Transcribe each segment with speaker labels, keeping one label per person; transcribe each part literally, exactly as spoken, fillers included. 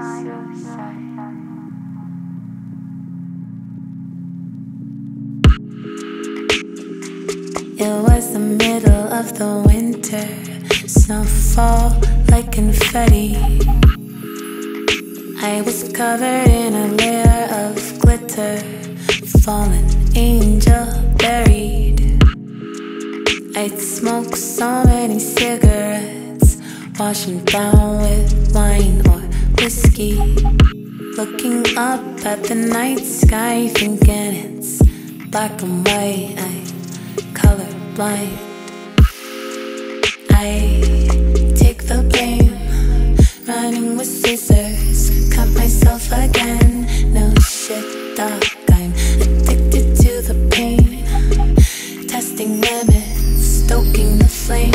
Speaker 1: It was the middle of the winter, snowfall like confetti. I was covered in a layer of glitter, fallen angel buried. I'd smoked so many cigarettes, wash them down with wine or whiskey, looking up at the night sky, thinking it's black and white. I'm colorblind. I take the blame, running with scissors, cut myself again. No shit, dog, I'm addicted to the pain, testing limits, stoking the flame.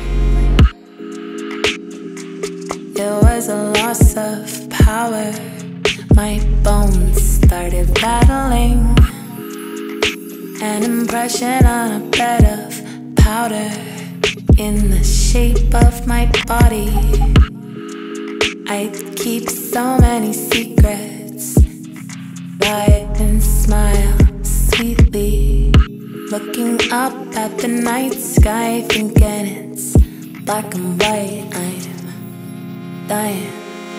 Speaker 1: It was a loss of power, my bones started rattling. An impression on a bed of powder in the shape of my body. I'd keep so many secrets, lie and smile sweetly, looking up at the night sky, thinking it's black and white. I'm dying.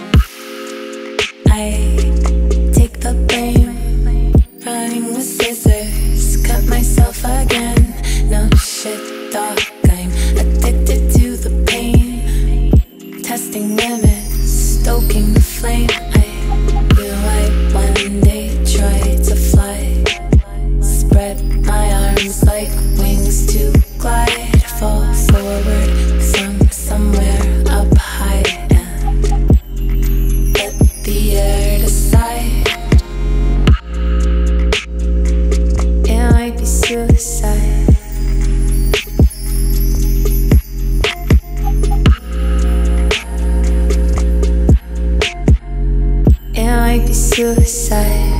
Speaker 1: I take the blame, running with scissors, cut myself again. No shit, dog, I'm addicted to the pain, testing limits, stoking the flame. I feel like one day try to fly, spread my arms like wings to glide, fall forward from somewhere up high and let the air decide. It might be suicide. It might be suicide.